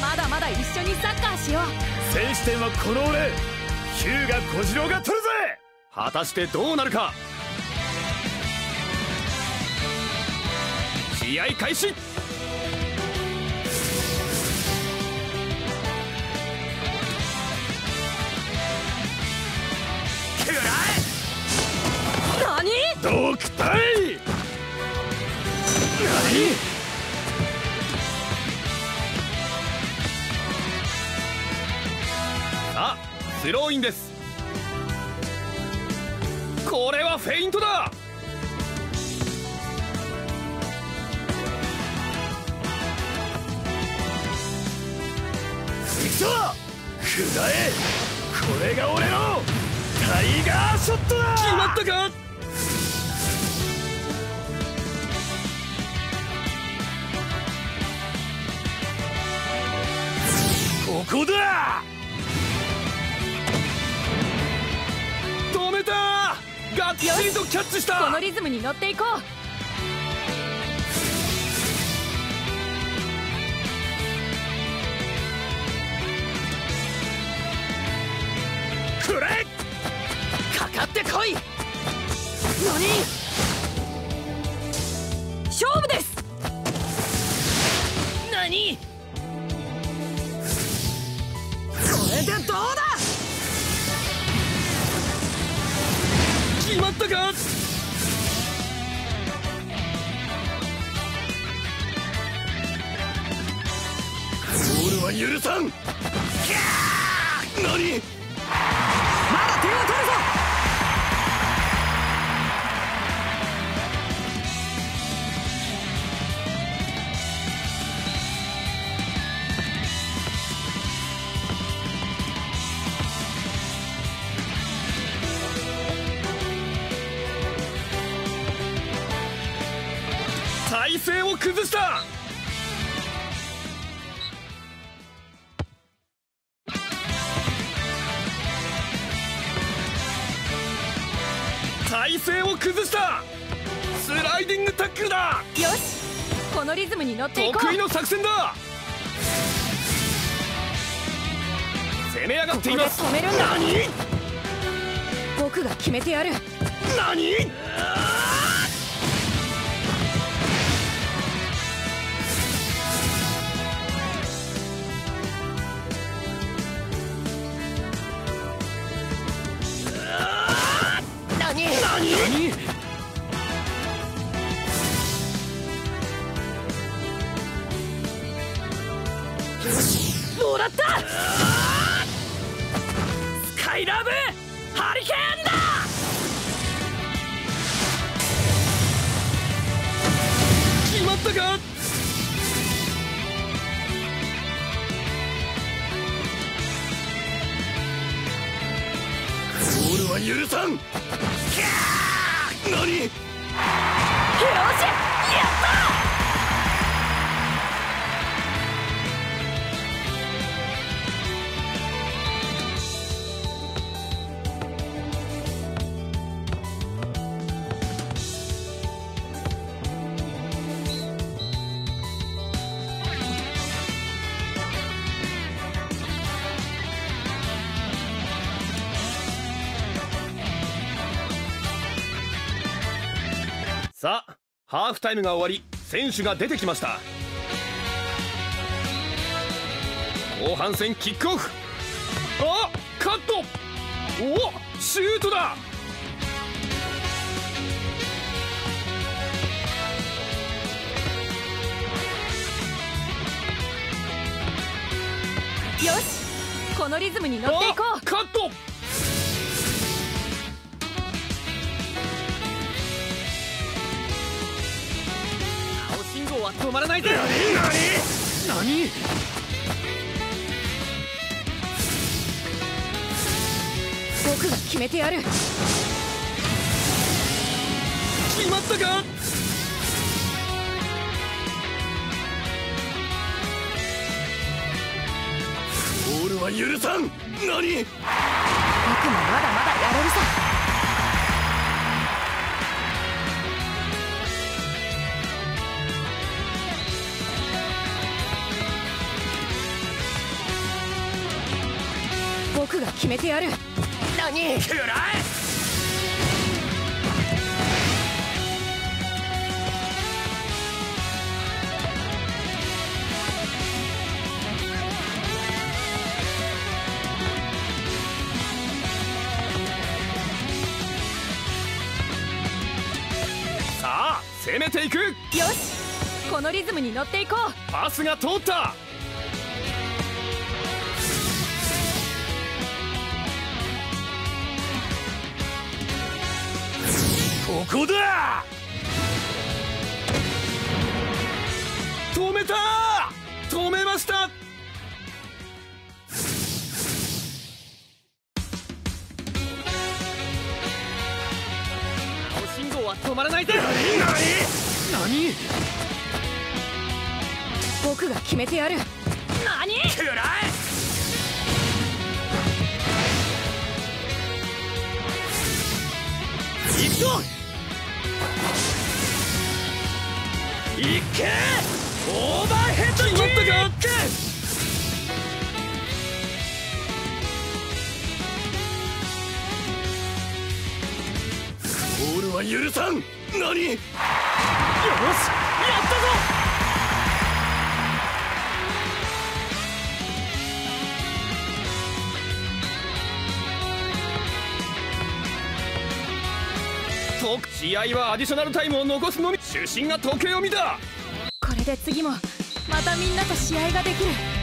まだまだ一緒にサッカーしよう。 先取点はこの俺ヒューガ小次郎が取るぜ。果たしてどうなるか。試合開始。何？ドクタイ。何？さあスローインです。これはフェイントだ。行くぞくらえ。これが俺のタイガーショットだ。決まったか。ここだ。止めた。がっちりとキャッチした。 このリズムに乗っていこう。 くれ。かかってこい。 何？勝負です。 何？これでどうだ。決まったか。ゴールは許さん。何？まだ点を取るぞ。体勢を崩した。体勢を崩した。スライディングタックルだ。 よしこのリズムに乗っていこう。 得意の作戦だ。攻め上がっています。 ここで止めるんだ。 何？ 僕が決めてやる。 何？何？ もらった。 スカイラブハリケーンだ。決まったか。ゴールは許さん。何？よしやった。さあハーフタイムが終わり選手が出てきました。後半戦キックオフ。あ、カット。お、シュートだ。 よしこのリズムに乗っていこう。 カット。は止まらないぜ。何？ 僕が決めてやる。 決まったか。ゴールは許さん。何？ 僕もまだまだやれるさ。 めてやる。 何くらえ。さあ攻めていく。よし、このリズムに乗っていこう。 パスが通った。ここだ。止めた。止めました。青信号は止まらないぜ。何。 僕が決めてやる。何くらえ。行くぞ。いけ。オーバーヘッドキック。ボールは許さん。何。よし、やったぞ。試合はアディショナルタイムを残すのみ。主審が時計を見た。 これで次もまたみんなと試合ができる。